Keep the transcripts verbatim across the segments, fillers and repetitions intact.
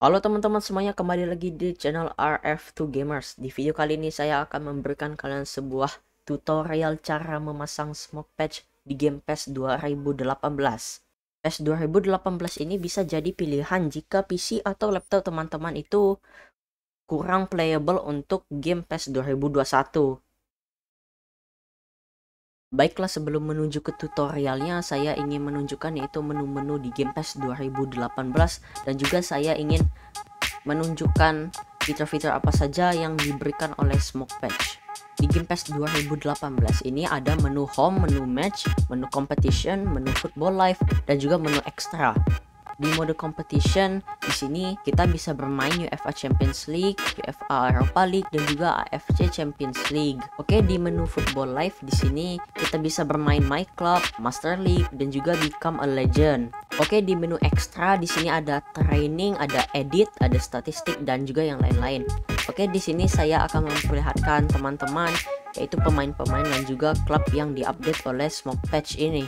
Halo teman-teman semuanya, kembali lagi di channel R F two Gamers. Di video kali ini saya akan memberikan kalian sebuah tutorial cara memasang smoke patch di game PES dua ribu delapan belas. PES dua ribu delapan belas ini bisa jadi pilihan jika P C atau laptop teman-teman itu kurang playable untuk game PES dua ribu dua puluh satu. Baiklah, sebelum menuju ke tutorialnya, saya ingin menunjukkan yaitu menu-menu di game PES dua ribu delapan belas, dan juga saya ingin menunjukkan fitur-fitur apa saja yang diberikan oleh smoke patch. Di game PES dua ribu delapan belas ini ada menu home, menu match, menu competition, menu football live, dan juga menu extra. Di mode competition, di sini kita bisa bermain UEFA Champions League, UEFA Europa League, dan juga A F C Champions League. Oke, di menu football live di sini kita bisa bermain My Club, Master League, dan juga Become a Legend. Oke, di menu extra di sini ada training, ada edit, ada statistik, dan juga yang lain-lain. Oke, di sini saya akan memperlihatkan teman-teman yaitu pemain-pemain dan juga klub yang diupdate oleh smoke patch ini.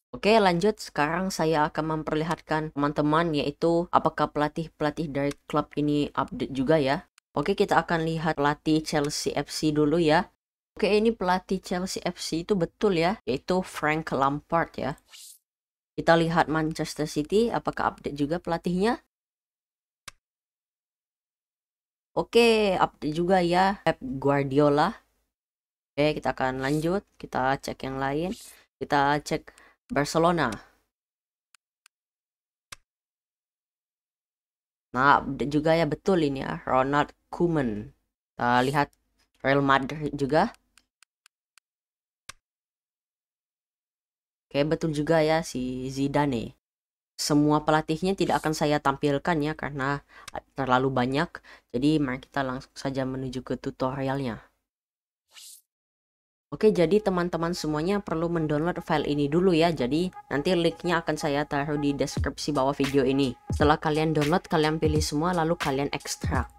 Oke, lanjut. Sekarang saya akan memperlihatkan teman-teman yaitu apakah pelatih-pelatih dari klub ini update juga ya. Oke, kita akan lihat pelatih Chelsea F C dulu ya. Oke, ini pelatih Chelsea F C itu betul ya, yaitu Frank Lampard ya. Kita lihat Manchester City, apakah update juga pelatihnya? Oke, update juga ya, Pep Guardiola. Oke, kita akan lanjut. Kita cek yang lain. Kita cek Barcelona. Nah, update juga ya, betul ini ya, Ronald Koeman. Kita lihat Real Madrid juga. Oke, betul juga ya, si Zidane. Semua pelatihnya tidak akan saya tampilkan ya, karena terlalu banyak. Jadi mari kita langsung saja menuju ke tutorialnya. Oke, jadi teman-teman semuanya perlu mendownload file ini dulu ya. Jadi nanti linknya akan saya taruh di deskripsi bawah video ini. Setelah kalian download, kalian pilih semua lalu kalian ekstrak.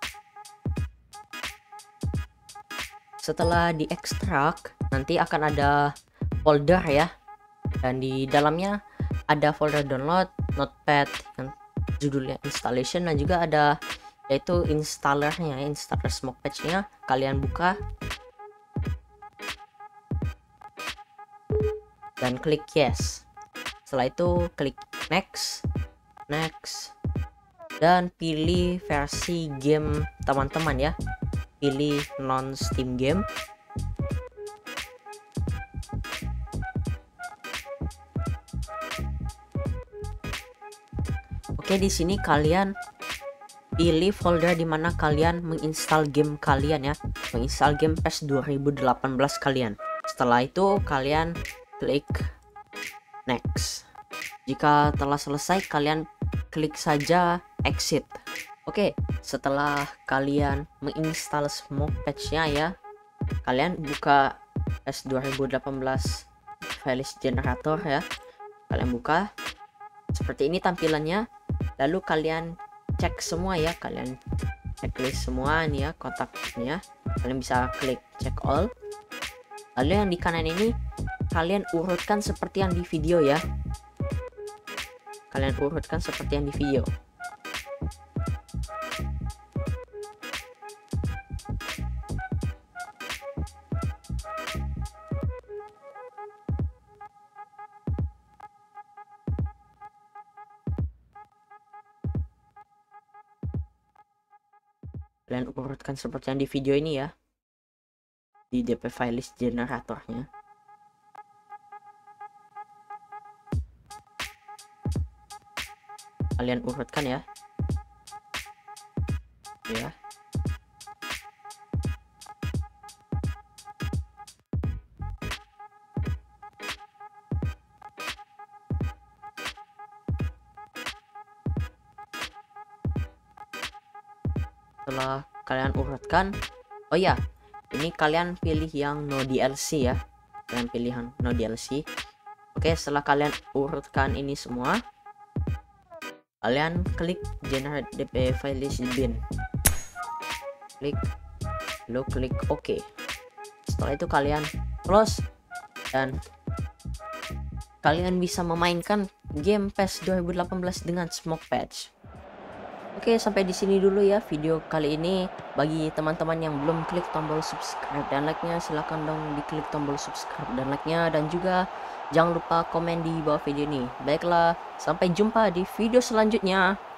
Setelah diekstrak, nanti akan ada folder ya. Dan di dalamnya ada folder download, notepad yang judulnya installation, dan juga ada yaitu installernya, installer smoke patch-nya. Kalian buka dan klik yes. Setelah itu klik next, next, dan pilih versi game teman-teman ya. Pilih non Steam game. Oke, di sini kalian pilih folder di mana kalian menginstal game kalian ya, menginstal game PES dua ribu delapan belas kalian. Setelah itu kalian klik next. Jika telah selesai, kalian klik saja exit. Oke, setelah kalian menginstal smoke patch-nya ya, kalian buka PES dua ribu delapan belas filelist generator ya. Kalian buka seperti ini tampilannya. Lalu kalian cek semua ya, kalian checklist semua nih ya, kontaknya. Kalian bisa klik check all. Lalu yang di kanan ini kalian urutkan seperti yang di video ya. Kalian urutkan seperti yang di video. Kalian urutkan seperti yang di video ini ya, di D P filelist generatornya. Kalian urutkan ya, ya. Setelah kalian urutkan, oh ya, ini kalian pilih yang no D L C ya. Kalian pilih yang no D L C. Oke, setelah kalian urutkan ini semua, kalian klik generate D P filelist bin. Klik, lalu klik OK. Setelah itu kalian close dan kalian bisa memainkan game PES dua ribu delapan belas dengan smoke patch. Oke, sampai di sini dulu ya video kali ini. Bagi teman-teman yang belum klik tombol subscribe dan like-nya, silahkan dong diklik tombol subscribe dan like-nya, dan juga jangan lupa komen di bawah video ini. Baiklah, sampai jumpa di video selanjutnya.